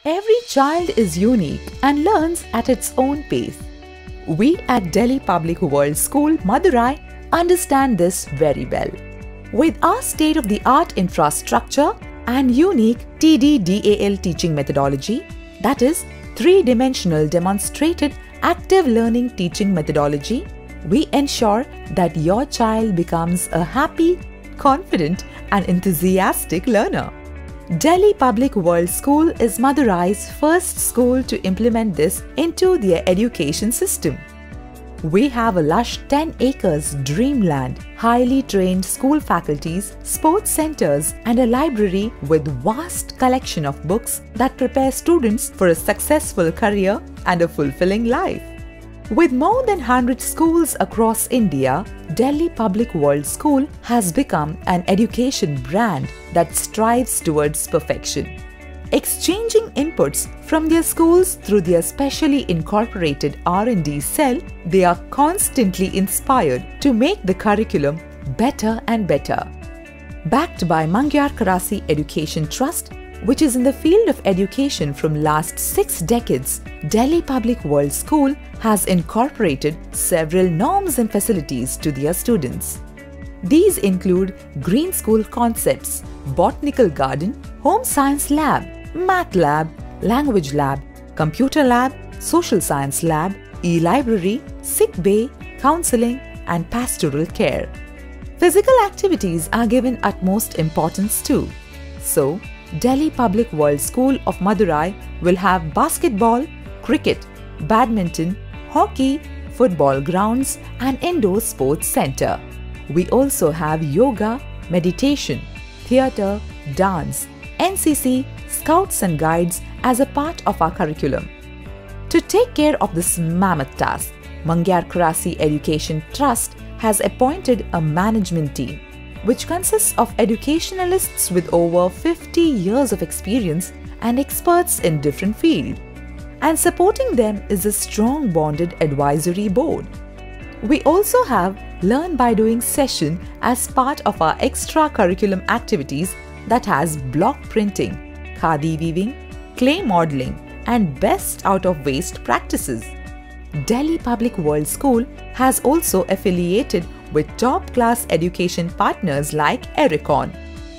Every child is unique and learns at its own pace. We at Delhi Public World School, Madurai understand this very well. With our state-of-the-art infrastructure and unique TDDAL teaching methodology, that is, three-dimensional demonstrated active learning teaching methodology, we ensure that your child becomes a happy, confident and enthusiastic learner. Delhi Public World School is Madurai's first school to implement this into their education system. We have a lush 10 acres dreamland, highly trained school faculties, sports centers and a library with vast collection of books that prepare students for a successful career and a fulfilling life. With more than 100 schools across India, Delhi Public World School has become an education brand that strives towards perfection. Exchanging inputs from their schools through their specially incorporated R&D cell, they are constantly inspired to make the curriculum better and better. Backed by Mangyar Karasi Education Trust, which is in the field of education from last 6 decades, Delhi Public World School has incorporated several norms and facilities to their students. These include green school concepts, botanical garden, home science lab, math lab, language lab, computer lab, social science lab, e-library, sick bay, counseling and pastoral care. Physical activities are given utmost importance too. So, Delhi Public World School of Madurai will have basketball, cricket, badminton, hockey, football grounds and indoor sports center. We also have yoga, meditation, theatre, dance, NCC, Scouts and Guides as a part of our curriculum. To take care of this mammoth task, Mangyar Karasi Education Trust has appointed a management team which consists of educationalists with over 50 years of experience and experts in different fields. And supporting them is a strong bonded advisory board. We also have Learn by Doing session as part of our extra-curriculum activities that has block printing, khadi weaving, clay modeling and best out-of-waste practices. Delhi Public World School has also affiliated with top-class education partners like Erocon.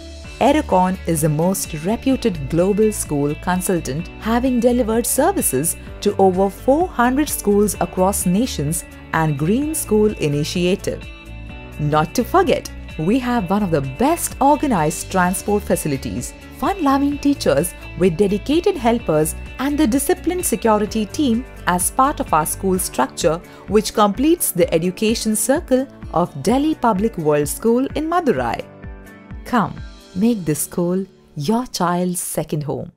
Erocon is the most reputed global school consultant, having delivered services to over 400 schools across nations and Green School Initiative. Not to forget, we have one of the best organized transport facilities, fun-loving teachers with dedicated helpers and the disciplined security team as part of our school structure, which completes the education circle of Delhi Public World School in Madurai. Come, make this school your child's second home.